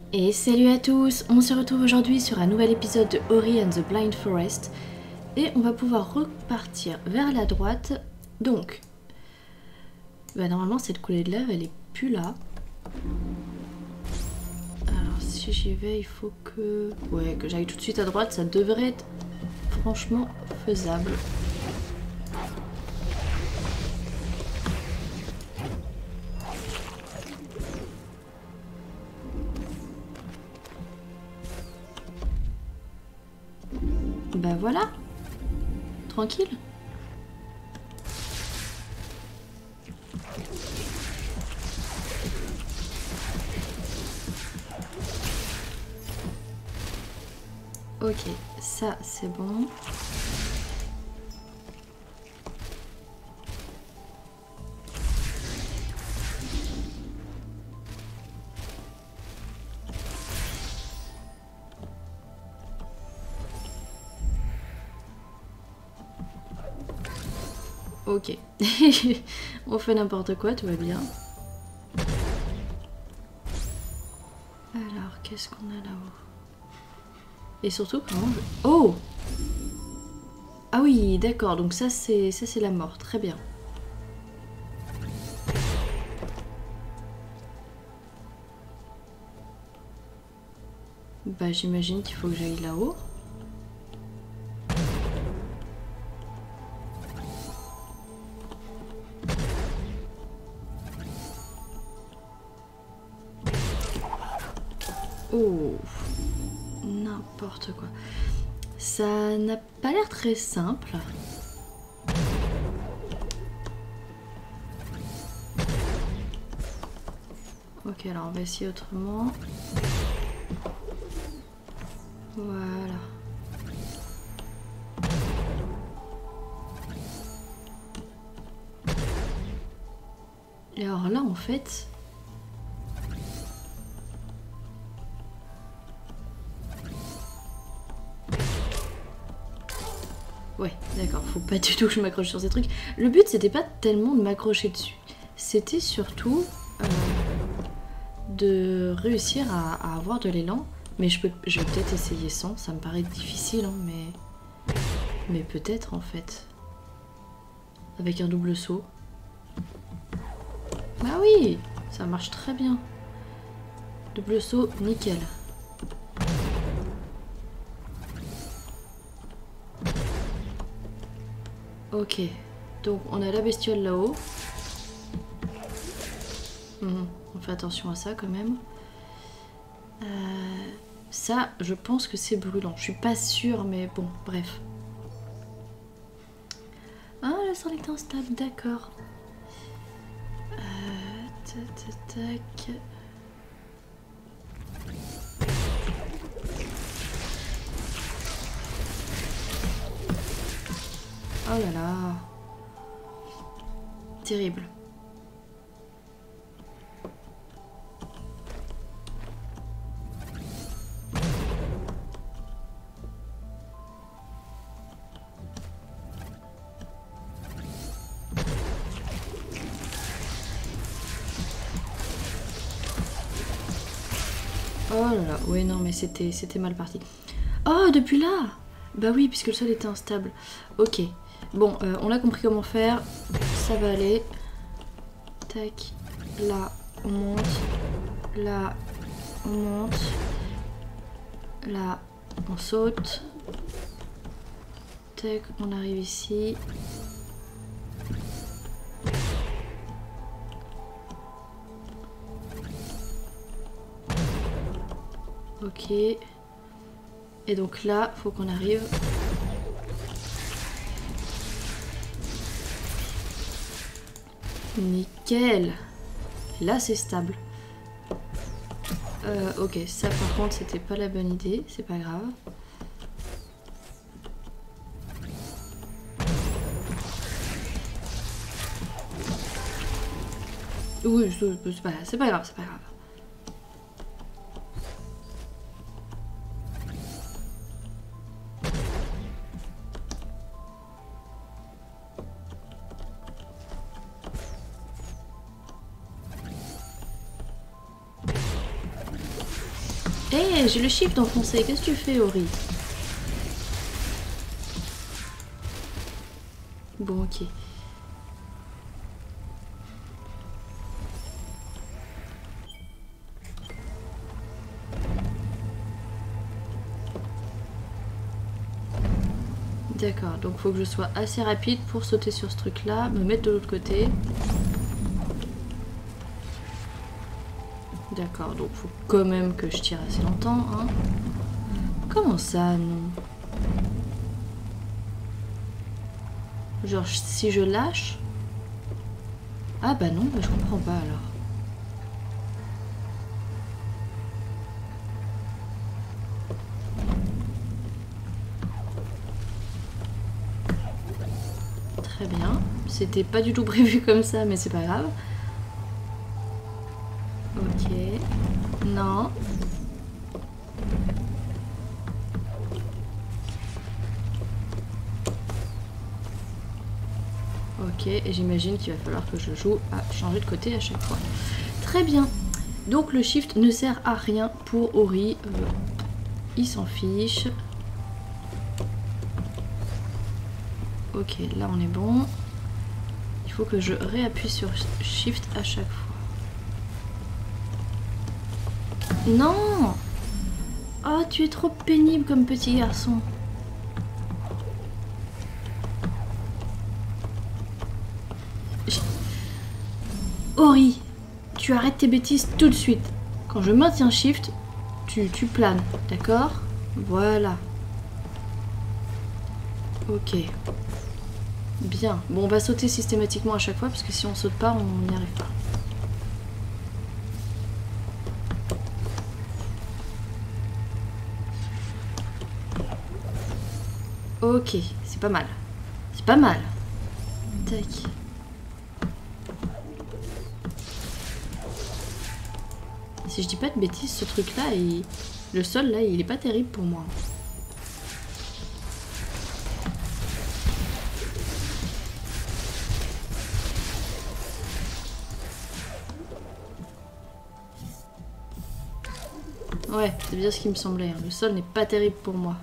Et salut à tous, on se retrouve aujourd'hui sur un nouvel épisode de Ori and the Blind Forest et on va pouvoir repartir vers la droite. Donc, normalement cette coulée de lave elle est plus là. Alors si j'y vais il faut que j'aille tout de suite à droite, ça devrait être franchement faisable. Bah voilà, tranquille. Ok, ça c'est bon. Ok, on fait n'importe quoi, tout va bien. Alors, qu'est-ce qu'on a là-haut? Et surtout, comment je... Oh! Ah oui, d'accord, donc ça c'est la mort, très bien. Bah j'imagine qu'il faut que j'aille là-haut. Oh, n'importe quoi. Ça n'a pas l'air très simple. Ok, alors on va essayer autrement. Voilà. Et alors là, en fait... Ouais, d'accord, faut pas du tout que je m'accroche sur ces trucs. Le but, c'était pas tellement de m'accrocher dessus. C'était surtout de réussir à avoir de l'élan. Mais je vais peut-être essayer sans, ça me paraît difficile, hein, mais peut-être en fait. Avec un double saut. Bah oui, ça marche très bien. Double saut, nickel. Ok, donc on a la bestiole là-haut. On fait attention à ça quand même. Ça, je pense que c'est brûlant. Je suis pas sûre, mais bon, bref. Ah, la salle est instable, d'accord. Tac. Oh là là. Terrible. Oh là là, ouais non mais c'était mal parti. Oh, depuis là! Bah oui, puisque le sol était instable. Ok. Bon, on a compris comment faire. Ça va aller. Tac. Là, on monte. Là, on monte. Là, on saute. Tac, on arrive ici. Ok. Et donc là, faut qu'on arrive. Nickel. Là, c'est stable. Ok, ça par contre, c'était pas la bonne idée. C'est pas grave. Oui, c'est pas grave, c'est pas grave. Hé, j'ai le shift enfoncé. Qu'est-ce que tu fais, Ori? Bon, ok. D'accord, donc faut que je sois assez rapide pour sauter sur ce truc là, me mettre de l'autre côté. D'accord, donc faut quand même que je tire assez longtemps, hein. Comment ça, non? Genre si je lâche? Ah bah non, bah je comprends pas alors. Très bien. C'était pas du tout prévu comme ça, mais c'est pas grave. Ok. Non. Ok, et j'imagine qu'il va falloir que je joue à changer de côté à chaque fois. Très bien. Donc le shift ne sert à rien pour Ori. Il s'en fiche. Ok, là on est bon. Il faut que je réappuie sur shift à chaque fois. Non! Oh, tu es trop pénible comme petit garçon. Ori, tu arrêtes tes bêtises tout de suite. Quand je maintiens shift, tu planes, d'accord? Voilà. Ok. Bien. Bon, on va sauter systématiquement à chaque fois, parce que si on saute pas, on n'y arrive pas. Ok, c'est pas mal. C'est pas mal. Tac. Si je dis pas de bêtises, ce truc-là, le sol, là, il est pas terrible pour moi. Ouais, c'est bien ce qui me semblait. Hein. Le sol n'est pas terrible pour moi.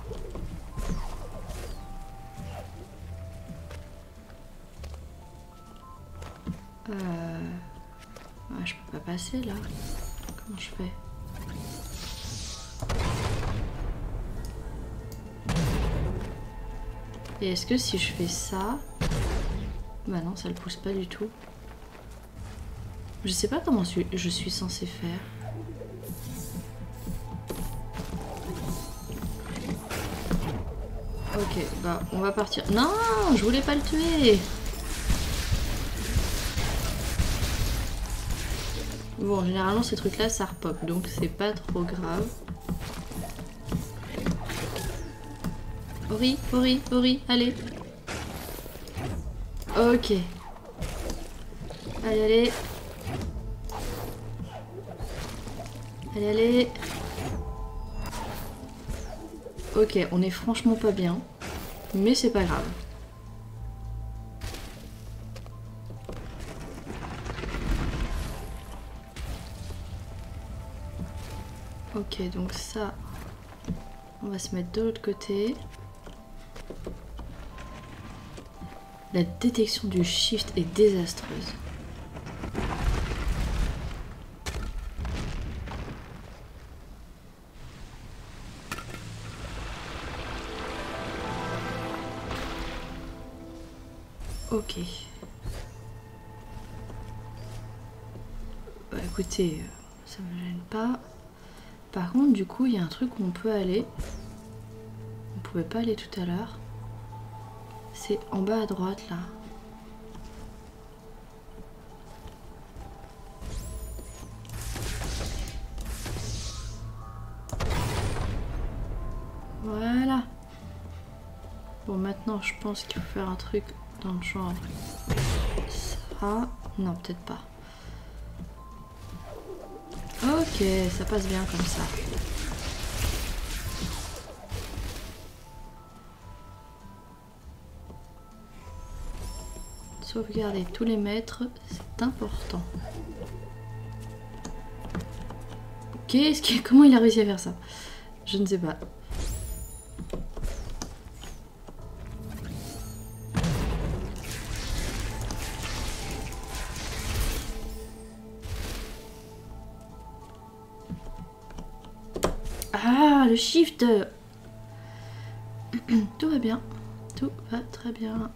Ouais, je peux pas passer, là. Comment je fais? Et est-ce que si je fais ça... Bah non, ça le pousse pas du tout. Je sais pas comment je suis censée faire. Ok, bah on va partir. Non, je voulais pas le tuer. Bon, généralement ces trucs-là, ça repop, donc c'est pas trop grave. Ori, Ori, Ori, allez. Ok. Allez, allez. Allez, allez. Ok, on est franchement pas bien. Mais c'est pas grave. Ok, donc ça... On va se mettre de l'autre côté. La détection du shift est désastreuse. Ok. Bah écoutez, ça me gêne pas. Par contre, du coup, il y a un truc où on peut aller. On pouvait pas aller tout à l'heure. C'est en bas à droite, là. Voilà. Bon, maintenant, je pense qu'il faut faire un truc dans le genre... Ça... Non, peut-être pas. Ok, ça passe bien comme ça. Sauvegarder tous les mètres, c'est important. Ok, Ok, comment il a réussi à faire ça? Je ne sais pas. Ah, le shift. Tout va bien. Tout va très bien.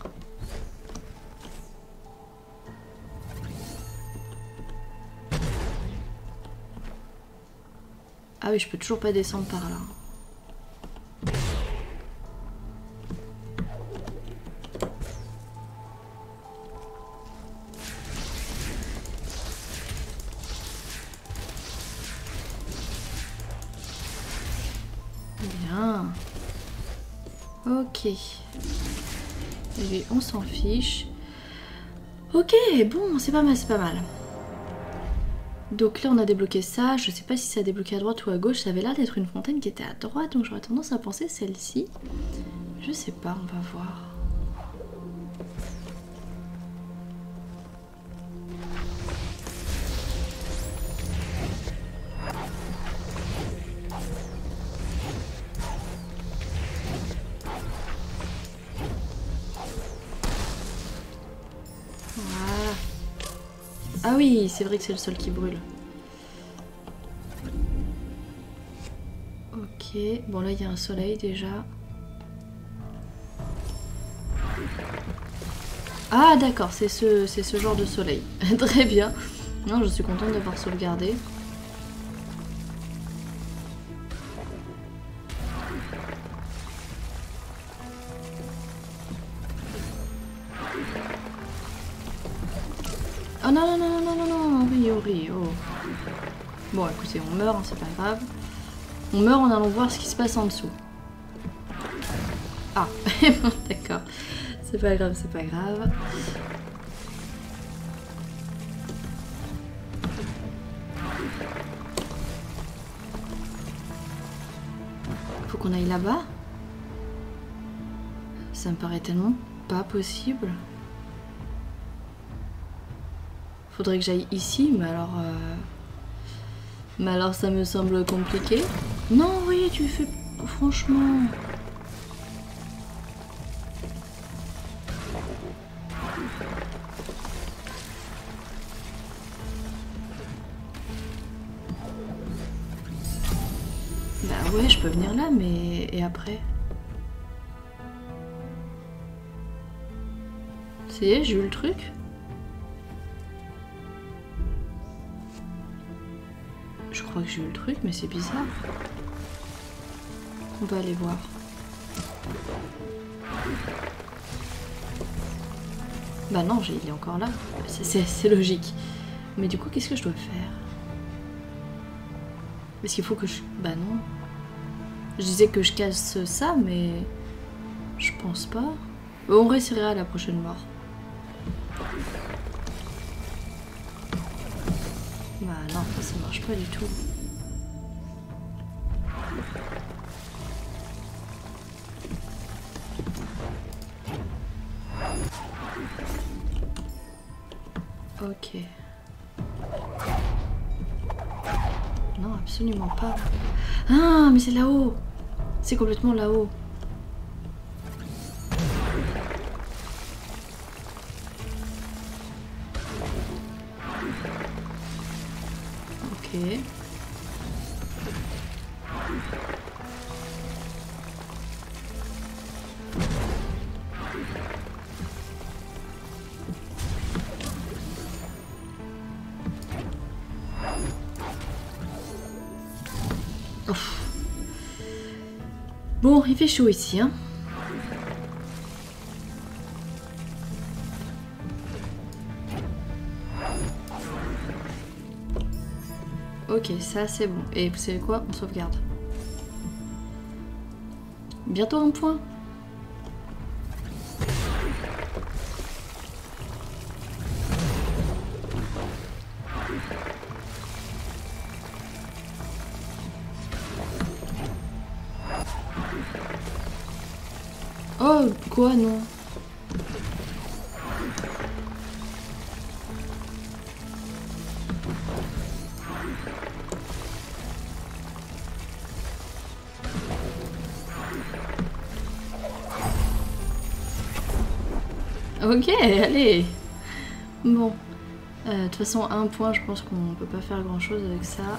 Ah oui, je peux toujours pas descendre par là. Bien. Ok. Et lui, on s'en fiche. Ok, bon, c'est pas mal, c'est pas mal. Donc là, on a débloqué ça. Je sais pas si ça a débloqué à droite ou à gauche. Ça avait l'air d'être une fontaine qui était à droite, donc j'aurais tendance à penser celle-ci. Je sais pas, on va voir. Voilà. Ah oui, c'est vrai que c'est le sol qui brûle. Ok, bon là il y a un soleil déjà. Ah d'accord, c'est ce genre de soleil. Très bien. Non, je suis contente d'avoir sauvegardé. Oh non, non, non, non, non, non, oui, oh, oui, oh. Bon, écoutez, on meurt, hein, c'est pas grave. On meurt en allant voir ce qui se passe en dessous. Ah, d'accord. C'est pas grave, c'est pas grave. Faut qu'on aille là-bas. Ça me paraît tellement pas possible. Faudrait que j'aille ici, mais alors ça me semble compliqué. Non, oui, tu fais... Franchement... Bah ouais, je peux venir là, mais... Et après? Ça y est, j'ai eu le truc. Je crois que j'ai eu le truc, mais c'est bizarre. On va aller voir. Bah non, il est encore là. C'est logique. Mais du coup, qu'est-ce que je dois faire? Est-ce qu'il faut que je... Bah non. Je disais que je casse ça, mais... Je pense pas. On réessayera à la prochaine mort. Bah non, ça marche pas du tout. Ok. Non, absolument pas. Ah, mais c'est là-haut. C'est complètement là-haut. Ok. Ouf. Bon, il fait chaud ici, hein. Ok, ça c'est bon. Et vous savez quoi? On sauvegarde. Bientôt un point. Oh, quoi, non? Ok, allez. Bon. De toute façon, à un point, je pense qu'on peut pas faire grand chose avec ça.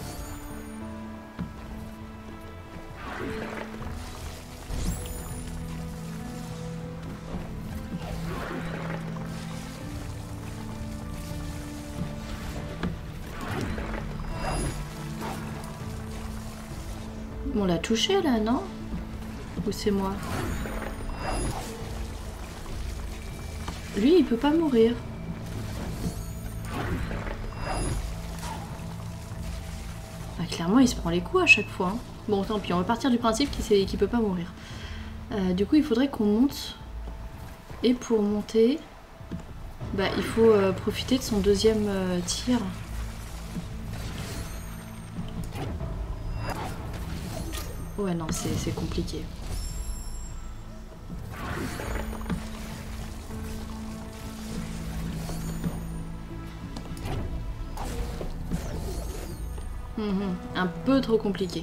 On l'a touché là, non? Ou c'est moi? Lui, il peut pas mourir. Ah, clairement, il se prend les coups à chaque fois. Hein. Bon, tant pis, on va partir du principe qu'il peut pas mourir. Du coup, il faudrait qu'on monte. Et pour monter, bah, il faut profiter de son deuxième tir. Ouais, non, c'est compliqué. Un peu trop compliqué.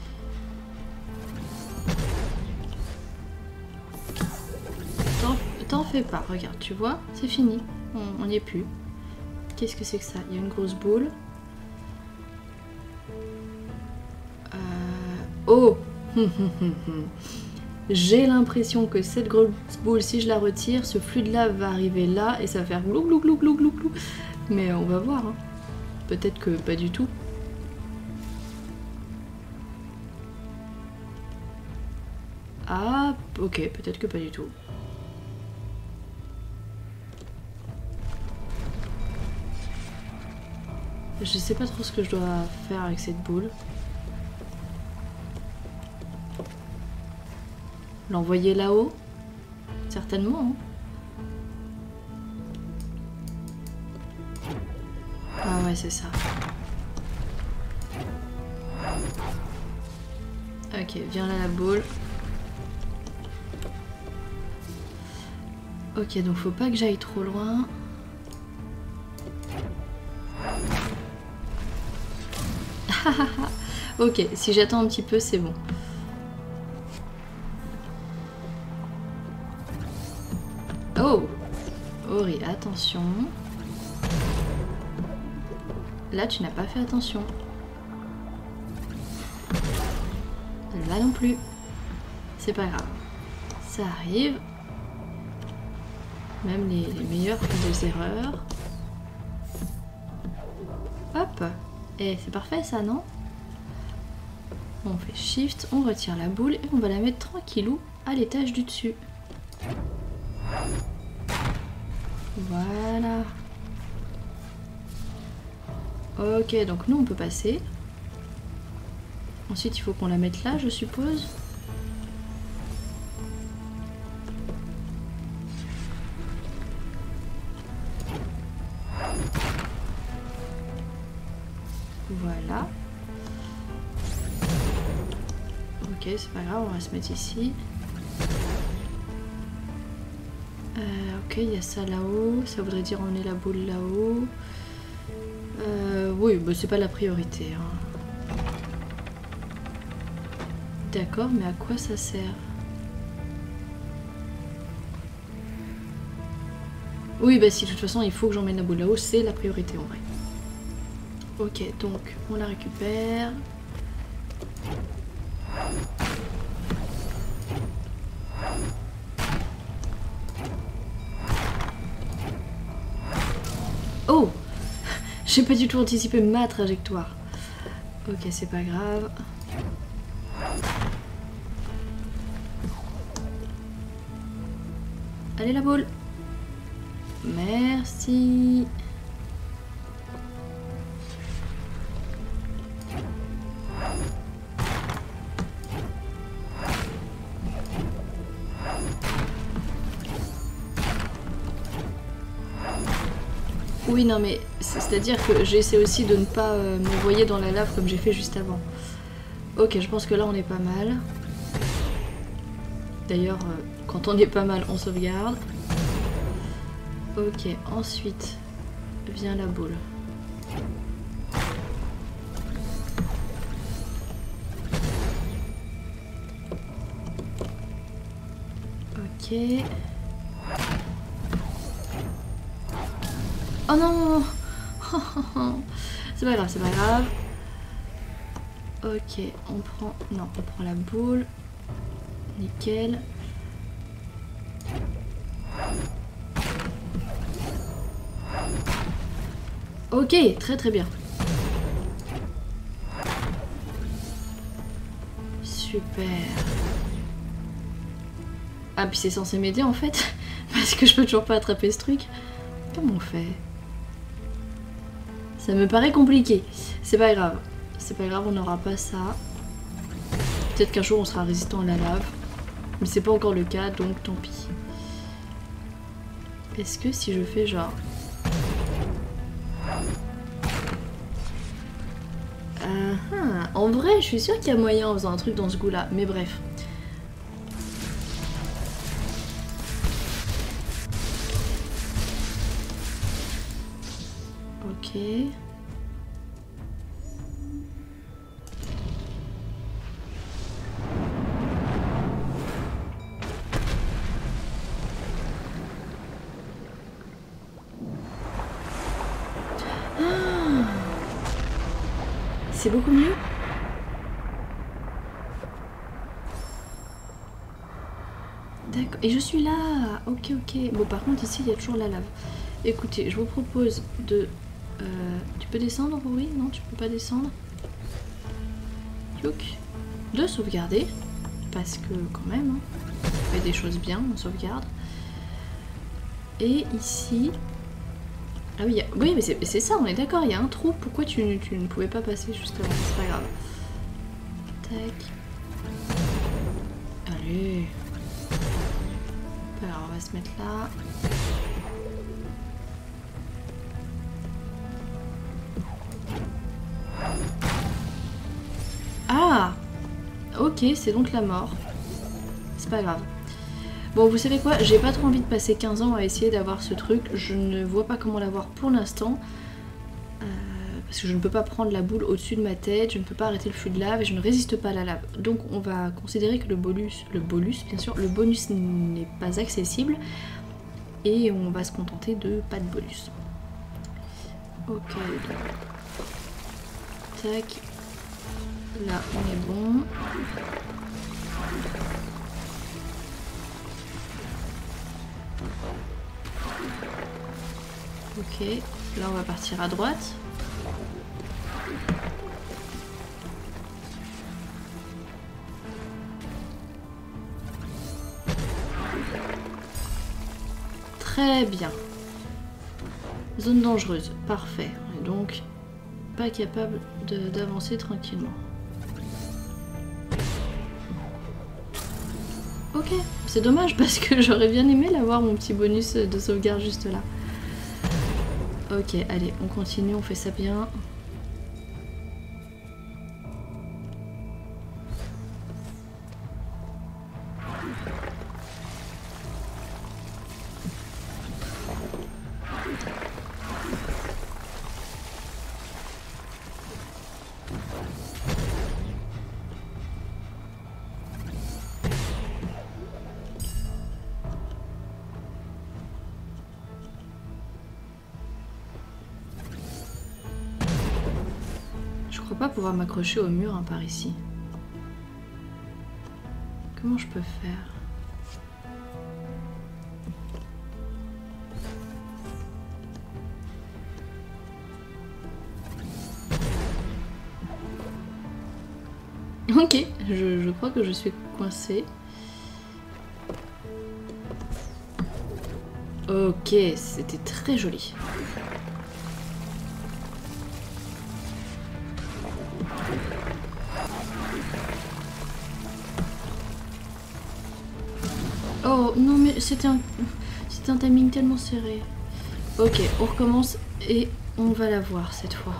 T'en fais pas, regarde, tu vois, c'est fini. On n'y est plus. Qu'est-ce que c'est que ça? Il y a une grosse boule. Oh. J'ai l'impression que cette grosse boule, si je la retire, ce flux de lave va arriver là et ça va faire glou glou glou glou glou glou. Mais on va voir. Hein. Peut-être que pas du tout. Ah, ok, peut-être que pas du tout. Je sais pas trop ce que je dois faire avec cette boule. L'envoyer là-haut? Certainement. Hein. Ah ouais, c'est ça. Ok, viens là la boule. Ok, donc faut pas que j'aille trop loin. Ok, si j'attends un petit peu, c'est bon. Oh! Ori, attention. Là, tu n'as pas fait attention. Là non plus. C'est pas grave. Ça arrive. Même les meilleurs font des erreurs. Hop! Et c'est parfait ça, non? On fait shift, on retire la boule et on va la mettre tranquillou à l'étage du dessus. Voilà. Ok, donc nous on peut passer. Ensuite il faut qu'on la mette là, je suppose. Voilà. Ok, c'est pas grave, on va se mettre ici. Ok, il y a ça là-haut. Ça voudrait dire emmener la boule là-haut. Oui, bah, c'est pas la priorité. Hein. D'accord, mais à quoi ça sert? Oui, bah si, de toute façon, il faut que j'emmène la boule là-haut. C'est la priorité en vrai. Ok, donc on la récupère. Oh! J'ai pas du tout anticipé ma trajectoire. Ok, c'est pas grave. Allez la boule. Merci. Oui, non, mais c'est-à-dire que j'essaie aussi de ne pas m'envoyer dans la lave comme j'ai fait juste avant. Ok, je pense que là on est pas mal. D'ailleurs, quand on est pas mal, on sauvegarde. Ok, ensuite vient la boule. Ok. Oh non. C'est pas grave, c'est pas grave. Ok, on prend... Non, on prend la boule. Nickel. Ok, très très bien. Super. Ah, puis c'est censé m'aider en fait. Parce que je peux toujours pas attraper ce truc. Comment on fait? Ça me paraît compliqué. C'est pas grave. C'est pas grave, on n'aura pas ça. Peut-être qu'un jour on sera résistant à la lave. Mais c'est pas encore le cas, donc tant pis. Est-ce que si je fais genre... En vrai, je suis sûre qu'il y a moyen en faisant un truc dans ce goût-là. Mais bref. Ok. C'est beaucoup mieux. D'accord. Et je suis là. Ok, ok. Bon, par contre, ici, il y a toujours la lave. Écoutez, je vous propose de... tu peux descendre? Oui? Non, tu peux pas descendre. Youk. De sauvegarder. Parce que, quand même, hein, on fait des choses bien, on sauvegarde. Et ici... Ah oui, oui mais c'est ça, on est d'accord, il y a un trou. Pourquoi tu ne pouvais pas passer juste avant? C'est pas grave. Tac. Allez. Alors, on va se mettre là. Ah! Ok, c'est donc la mort. C'est pas grave. Bon, vous savez quoi? J'ai pas trop envie de passer 15 ans à essayer d'avoir ce truc. Je ne vois pas comment l'avoir pour l'instant. Parce que je ne peux pas prendre la boule au-dessus de ma tête, je ne peux pas arrêter le flux de lave et je ne résiste pas à la lave. Donc on va considérer que le bonus bien sûr, le bonus n'est pas accessible. Et on va se contenter de pas de bonus. Ok, donc... Tac. Là, on est bon. Ok, là on va partir à droite. Très bien. Zone dangereuse, parfait. Et donc, pas capable d'avancer tranquillement. Ok, c'est dommage parce que j'aurais bien aimé l'avoir mon petit bonus de sauvegarde juste là. Ok, allez, on continue, on fait ça bien. Je crois pas pouvoir m'accrocher au mur hein, par ici. Comment je peux faire? Ok, je crois que je suis coincée. Ok, c'était très joli. Oh non mais c'était un timing tellement serré. Ok, on recommence et on va la voir cette fois.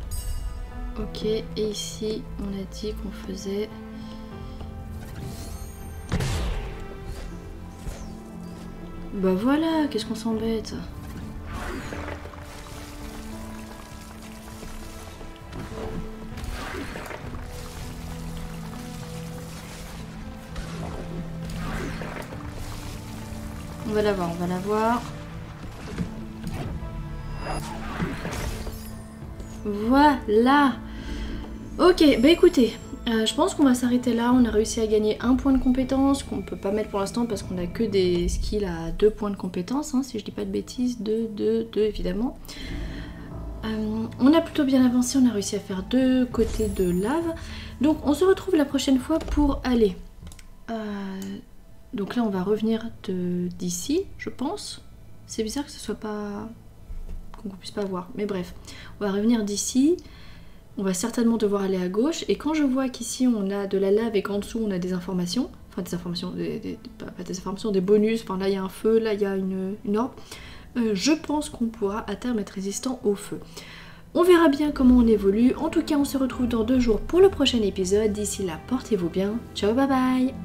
Ok, et ici on a dit qu'on faisait Bah voilà, qu'est-ce qu'on s'embête? On va la voir, on va la voir. Voilà. Ok, bah écoutez, je pense qu'on va s'arrêter là. On a réussi à gagner un point de compétence qu'on ne peut pas mettre pour l'instant parce qu'on a que des skills à 2 points de compétence, hein, si je dis pas de bêtises, 2 évidemment. On a plutôt bien avancé, on a réussi à faire 2 côtés de lave. Donc on se retrouve la prochaine fois pour aller... donc là on va revenir d'ici, je pense. C'est bizarre que ce soit pas... qu'on puisse pas voir, mais bref. On va revenir d'ici. On va certainement devoir aller à gauche. Et quand je vois qu'ici on a de la lave et qu'en dessous on a des informations, enfin des informations, pas des informations, des bonus, enfin là il y a un feu, là il y a une orbe, je pense qu'on pourra à terme être résistant au feu. On verra bien comment on évolue. En tout cas on se retrouve dans 2 jours pour le prochain épisode. D'ici là, portez-vous bien. Ciao, bye bye.